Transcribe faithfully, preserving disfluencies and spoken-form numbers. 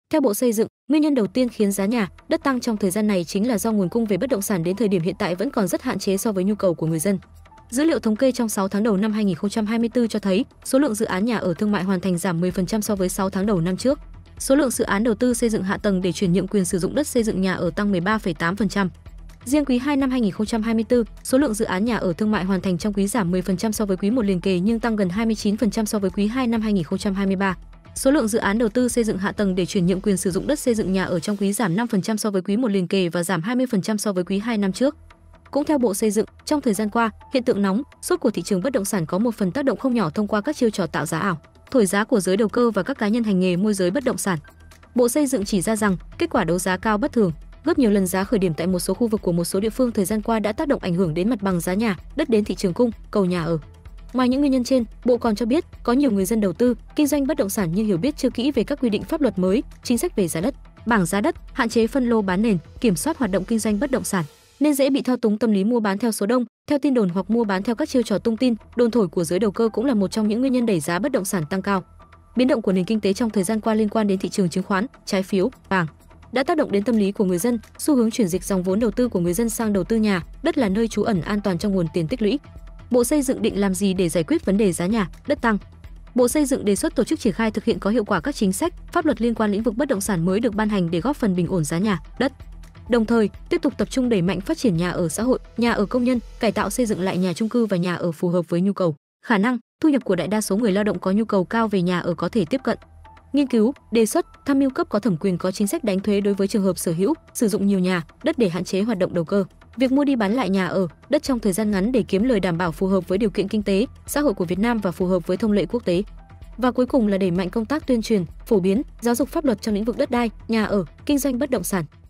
Theo Bộ Xây dựng, nguyên nhân đầu tiên khiến giá nhà, đất tăng trong thời gian này chính là do nguồn cung về bất động sản đến thời điểm hiện tại vẫn còn rất hạn chế so với nhu cầu của người dân. Dữ liệu thống kê trong sáu tháng đầu năm hai nghìn không trăm hai mươi tư cho thấy, số lượng dự án nhà ở thương mại hoàn thành giảm mười phần trăm so với sáu tháng đầu năm trước. Số lượng dự án đầu tư xây dựng hạ tầng để chuyển nhượng quyền sử dụng đất xây dựng nhà ở tăng mười ba phẩy tám phần trăm. Riêng quý hai năm hai nghìn không trăm hai mươi tư, số lượng dự án nhà ở thương mại hoàn thành trong quý giảm mười phần trăm so với quý một liền kề nhưng tăng gần hai mươi chín phần trăm so với quý hai năm hai nghìn không trăm hai mươi ba. Số lượng dự án đầu tư xây dựng hạ tầng để chuyển nhượng quyền sử dụng đất xây dựng nhà ở trong quý giảm năm phần trăm so với quý một liền kề và giảm hai mươi phần trăm so với quý hai năm trước. Cũng theo Bộ Xây dựng, trong thời gian qua, hiện tượng nóng, sốt của thị trường bất động sản có một phần tác động không nhỏ thông qua các chiêu trò tạo giá ảo, thổi giá của giới đầu cơ và các cá nhân hành nghề môi giới bất động sản. Bộ Xây dựng chỉ ra rằng, kết quả đấu giá cao bất thường, gấp nhiều lần giá khởi điểm tại một số khu vực của một số địa phương thời gian qua đã tác động ảnh hưởng đến mặt bằng giá nhà, đất đến thị trường cung, cầu nhà ở. Ngoài những nguyên nhân trên, Bộ còn cho biết có nhiều người dân đầu tư, kinh doanh bất động sản nhưng hiểu biết chưa kỹ về các quy định pháp luật mới, chính sách về giá đất, bảng giá đất, hạn chế phân lô bán nền, kiểm soát hoạt động kinh doanh bất động sản, nên dễ bị thao túng tâm lý mua bán theo số đông, theo tin đồn hoặc mua bán theo các chiêu trò tung tin, đồn thổi của giới đầu cơ cũng là một trong những nguyên nhân đẩy giá bất động sản tăng cao. Biến động của nền kinh tế trong thời gian qua liên quan đến thị trường chứng khoán, trái phiếu, vàng đã tác động đến tâm lý của người dân, xu hướng chuyển dịch dòng vốn đầu tư của người dân sang đầu tư nhà, đất là nơi trú ẩn an toàn trong nguồn tiền tích lũy. Bộ Xây dựng định làm gì để giải quyết vấn đề giá nhà, đất tăng? Bộ Xây dựng đề xuất tổ chức triển khai thực hiện có hiệu quả các chính sách, pháp luật liên quan lĩnh vực bất động sản mới được ban hành để góp phần bình ổn giá nhà, đất. Đồng thời, tiếp tục tập trung đẩy mạnh phát triển nhà ở xã hội, nhà ở công nhân, cải tạo xây dựng lại nhà chung cư và nhà ở phù hợp với nhu cầu, khả năng, thu nhập của đại đa số người lao động có nhu cầu cao về nhà ở có thể tiếp cận. Nghiên cứu, đề xuất, tham mưu cấp có thẩm quyền có chính sách đánh thuế đối với trường hợp sở hữu, sử dụng nhiều nhà, đất để hạn chế hoạt động đầu cơ. Việc mua đi bán lại nhà ở, đất trong thời gian ngắn để kiếm lời đảm bảo phù hợp với điều kiện kinh tế, xã hội của Việt Nam và phù hợp với thông lệ quốc tế. Và cuối cùng là đẩy mạnh công tác tuyên truyền, phổ biến, giáo dục pháp luật trong lĩnh vực đất đai, nhà ở, kinh doanh bất động sản.